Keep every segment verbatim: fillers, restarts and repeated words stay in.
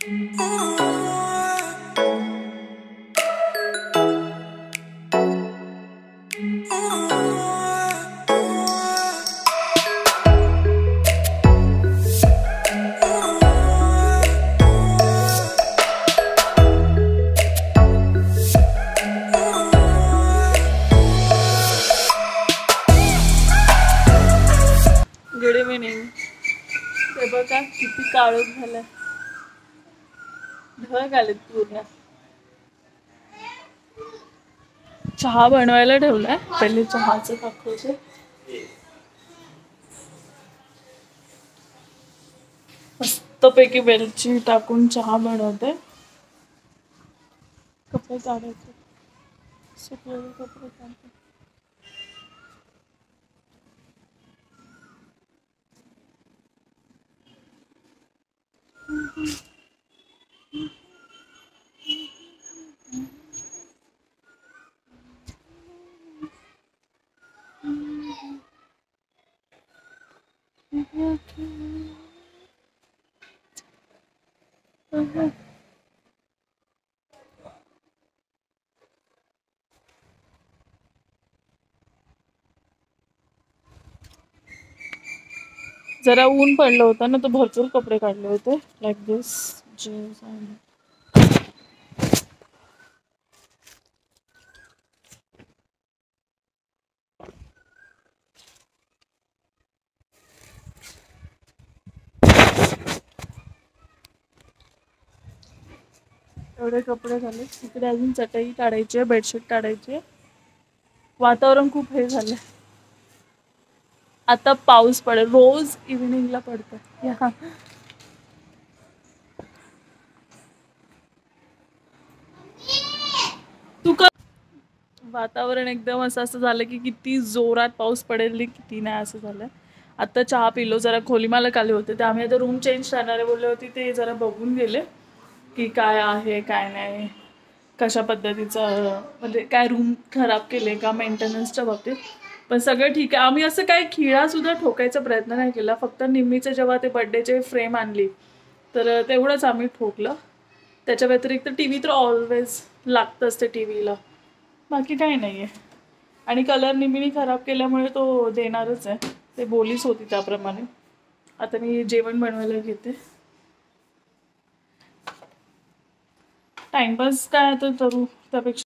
Good evening. ते बघा किती काळोख झालाय, ढग आलेत पूर्ण. चहा बनवायला ठेवलाय, पहिले चहाचं दाखवते. मस्तपैकी वेलची टाकून चहा बनवते. कपडे काढायचे, सुकलेले कपडे काढते. जरा ऊन पडलं होतं ना, तर भरपूर कपडे काढले होते. लाईक दिस जीन्स आणि एवढे कपडे झाले. तिकडे अजून चटई काढायची आहे, बेडशीट काढायची आहे. वातावरण खूप हे झालंय. आता पाऊस पडेल, रोज इव्हिनिंगला पडतो. या तू का वातावरण एकदम असं असं झालं की किती जोरात पाऊस पडेल किती नाही असं झालंय. आता चहा पिलो, जरा खोलीमालक आले होते, ते आम्ही आता रूम चेंज करणारे बोलले होते, ते जरा बघून गेले की काय आहे काय नाही, कशा पद्धतीचं, म्हणजे काय रूम खराब केले का मेंटेनन्सच्या बाबतीत. पण सगळं ठीक आहे. आम्ही असं काय खिळा सुद्धा ठोकायचा प्रयत्न नाही केला, फक्त निम्मीचं जेव्हा ते बर्थडेचे फ्रेम आणली तर तेवढंच आम्ही ठोकलं. त्याच्या व्यतिरिक्त टी व्ही तर ऑलवेज लागतंच ते टी व्हीला, बाकी काही नाही आहे. आणि कलर निम्मीने खराब केल्यामुळे तो देणारच आहे, ते बोलीच होती त्याप्रमाणे. आता मी जेवण बनवायला घेते. टाइमपास काय आता करू त्यापेक्षा.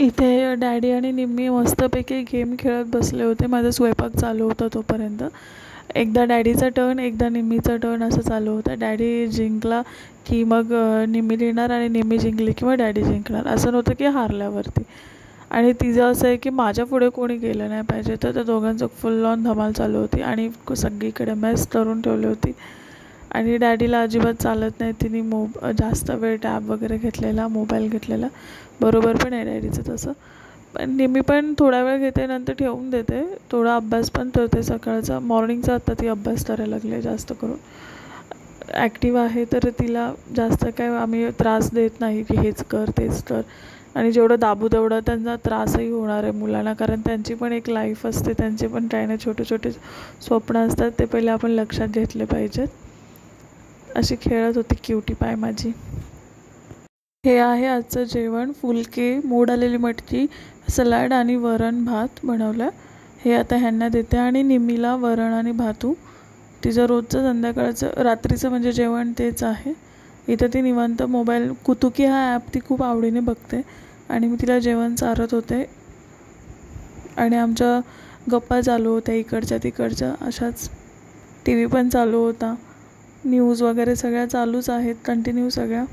इथे डॅडी आणि निम्मी मस्तपैकी गेम खेळत बसले होते. माझा स्वयंपाक चालू होता तोपर्यंत. एकदा डॅडीचा टर्न एकदा निम्मीचा टर्न असं चालू होतं. डॅडी जिंकला की मग निम्मी लिहिणार आणि निम्मी जिंकली की मग डॅडी जिंकणार. असं नव्हतं की हारल्यावरती. आणि तिचं असं आहे की माझ्या पुढे कोणी गेलं नाही पाहिजे. तर त्या दोघांचं फुल ऑन धमाल चालू होती आणि सगळीकडे मेस करून ठेवली होती. आणि डॅडीला अजिबात चालत नाही. तिने मो जास्त वेळ टॅब वगैरे घेतलेला, मोबाईल घेतलेला. बरोबर पण आहे डॅडीचं तसं. पण निम्मी पण थोडा वेळ घेते नंतर ठेवून देते. थोडा अभ्यास पण करते सकाळचा. मॉर्निंगचा आत्ता ती अभ्यास करायला लागले जास्त करून. ॲक्टिव्ह आहे तर तिला जास्त काय आम्ही त्रास देत नाही की हेच कर तेच कर. आणि जेवढं दाबू तेवढं त्यांना त्रासही होणार आहे मुलांना. कारण त्यांची पण एक लाईफ असते, त्यांचे पण काही ना छोटे छोटे स्वप्न असतात. ते पहिले आपण लक्षात घेतले पाहिजेत. अशी खेळत होती क्युटी पाय माझी. हे आहे आजचं जेवण. फुलके, मोड आलेली मटकी, सलाड आणि वरण भात बनवलं. हे आता ह्यांना देते. आणि निम्मीला वरण आणि भातू. तिचं रोजचं संध्याकाळचं रात्रीचं म्हणजे जेवण तेच आहे. इथं ती निवांत मोबाईल कुतुकी हा ॲप ती खूप आवडीने बघते आणि मी तिला जेवण चारत होते. आणि आमच्या गप्पा चालू होत्या इकडच्या तिकडच्या अशाच. टी व्ही पण चालू होता. न्यूज वगैरे सगळ्या चालूच आहेत कंटिन्यू सगळ्या.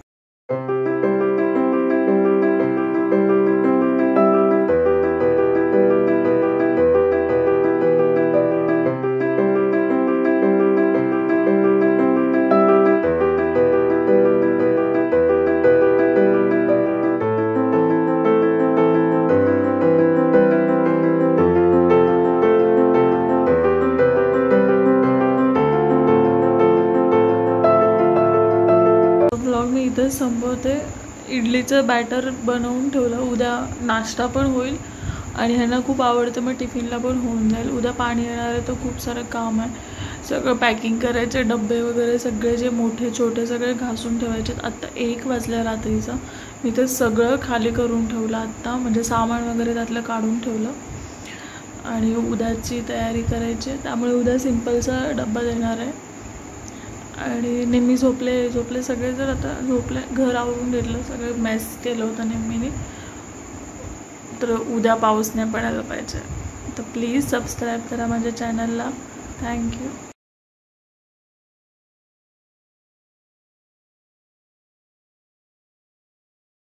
ब्लॉग मी इथंच संपवते. इडलीचं बॅटर बनवून ठेवलं. उद्या नाश्ता पण होईल आणि ह्यांना खूप आवडतं मग टिफिनला पण होऊन जाईल. उद्या पाणी येणार आहे तर खूप सारं काम आहे. सगळं पॅकिंग करायचे, डब्बे वगैरे सगळे जे मोठे छोटे सगळे घासून ठेवायचे. आत्ता एक वाजल्या रात्रीचं. मी ते सगळं खाली करून ठेवलं आत्ता. म्हणजे सामान वगैरे त्यातलं काढून ठेवलं आणि उद्याची तयारी करायची. त्यामुळे उद्या सिम्पलचा डब्बा देणार आहे. आणि निम्मी झोपले झोपले सगळे जर आता झोपले. घर आवरून घेतलं, सगळं मेस केलं होतं निम्मीने. तर उद्या पाऊस नाही पडायला पाहिजे. तर प्लीज सबस्क्राईब करा माझ्या चॅनलला. थँक्यू.